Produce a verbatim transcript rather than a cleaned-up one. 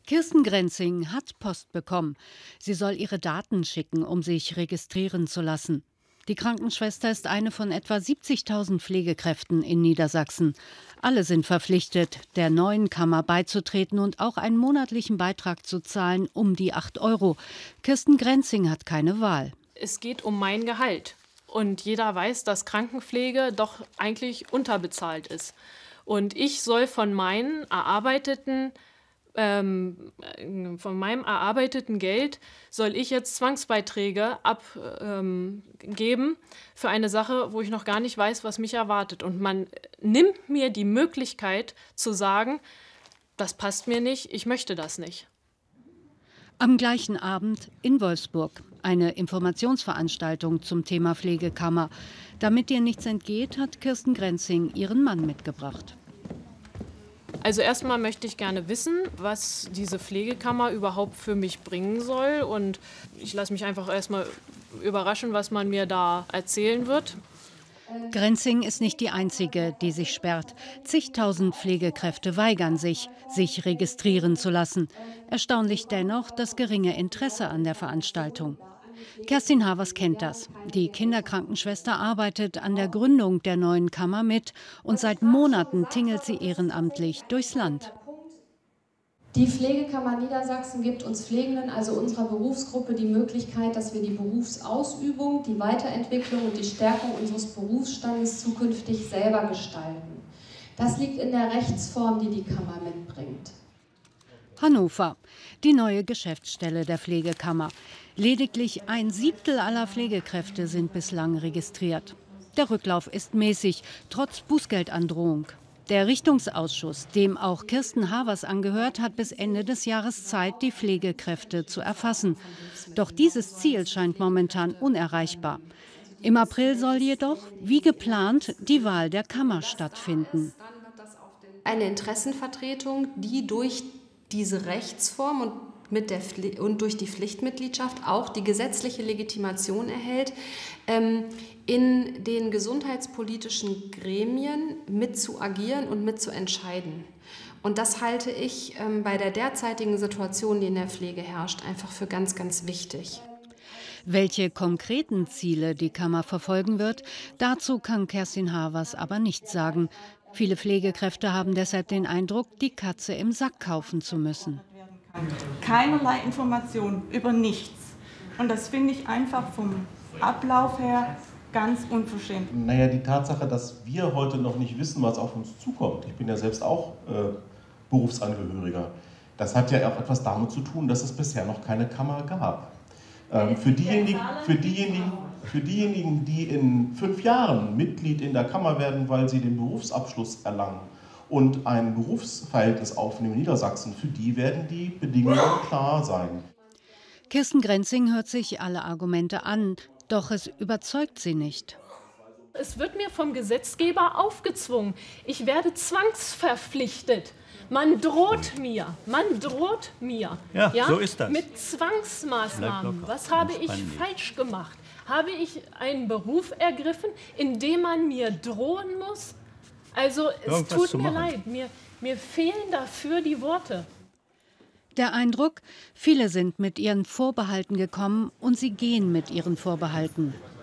Kirsten Grenzing hat Post bekommen. Sie soll ihre Daten schicken, um sich registrieren zu lassen. Die Krankenschwester ist eine von etwa siebzigtausend Pflegekräften in Niedersachsen. Alle sind verpflichtet, der neuen Kammer beizutreten und auch einen monatlichen Beitrag zu zahlen, um die acht Euro. Kirsten Grenzing hat keine Wahl. Es geht um mein Gehalt. Und jeder weiß, dass Krankenpflege doch eigentlich unterbezahlt ist. Und ich soll von meinen erarbeiteten Ähm, von meinem erarbeiteten Geld soll ich jetzt Zwangsbeiträge abgeben ähm, für eine Sache, wo ich noch gar nicht weiß, was mich erwartet. Und man nimmt mir die Möglichkeit zu sagen, das passt mir nicht, ich möchte das nicht. Am gleichen Abend in Wolfsburg eine Informationsveranstaltung zum Thema Pflegekammer. Damit ihr nichts entgeht, hat Kirsten Grenzing ihren Mann mitgebracht. Also erstmal möchte ich gerne wissen, was diese Pflegekammer überhaupt für mich bringen soll. Und ich lasse mich einfach erstmal überraschen, was man mir da erzählen wird. Grenzing ist nicht die einzige, die sich sperrt. Zigtausend Pflegekräfte weigern sich, sich registrieren zu lassen. Erstaunlich dennoch das geringe Interesse an der Veranstaltung. Kerstin Havers kennt das. Die Kinderkrankenschwester arbeitet an der Gründung der neuen Kammer mit und seit Monaten tingelt sie ehrenamtlich durchs Land. Die Pflegekammer Niedersachsen gibt uns Pflegenden, also unserer Berufsgruppe, die Möglichkeit, dass wir die Berufsausübung, die Weiterentwicklung und die Stärkung unseres Berufsstandes zukünftig selber gestalten. Das liegt in der Rechtsform, die die Kammer mitbringt. Hannover, die neue Geschäftsstelle der Pflegekammer. Lediglich ein Siebtel aller Pflegekräfte sind bislang registriert. Der Rücklauf ist mäßig, trotz Bußgeldandrohung. Der Richtungsausschuss, dem auch Kirsten Havers angehört, hat bis Ende des Jahres Zeit, die Pflegekräfte zu erfassen. Doch dieses Ziel scheint momentan unerreichbar. Im April soll jedoch, wie geplant, die Wahl der Kammer stattfinden. Eine Interessenvertretung, die durch diese Rechtsform und, mit der Pfli- und durch die Pflichtmitgliedschaft auch die gesetzliche Legitimation erhält, ähm, in den gesundheitspolitischen Gremien mit zu agieren und mit zu entscheiden. Und das halte ich ähm, bei der derzeitigen Situation, die in der Pflege herrscht, einfach für ganz, ganz wichtig. Welche konkreten Ziele die Kammer verfolgen wird, dazu kann Kerstin Havers aber nichts sagen. Viele Pflegekräfte haben deshalb den Eindruck, die Katze im Sack kaufen zu müssen. Keinerlei Information über nichts. Und das finde ich einfach vom Ablauf her ganz unverschämt. Naja, die Tatsache, dass wir heute noch nicht wissen, was auf uns zukommt. Ich bin ja selbst auch äh, Berufsangehöriger. Das hat ja auch etwas damit zu tun, dass es bisher noch keine Kammer gab. Ähm, für diejenigen, für diejenigen, für diejenigen, die in fünf Jahren Mitglied in der Kammer werden, weil sie den Berufsabschluss erlangen und ein Berufsverhältnis aufnehmen in Niedersachsen, für die werden die Bedingungen klar sein. Kirsten Grenzing hört sich alle Argumente an, doch es überzeugt sie nicht. Es wird mir vom Gesetzgeber aufgezwungen. Ich werde zwangsverpflichtet. Man droht mir, man droht mir. Ja, ja, so ist das. Mit Zwangsmaßnahmen. Was habe ich falsch gemacht? Habe ich einen Beruf ergriffen, in dem man mir drohen muss? Also es Irgendwas tut mir leid, mir, mir fehlen dafür die Worte. Der Eindruck, viele sind mit ihren Vorbehalten gekommen und sie gehen mit ihren Vorbehalten.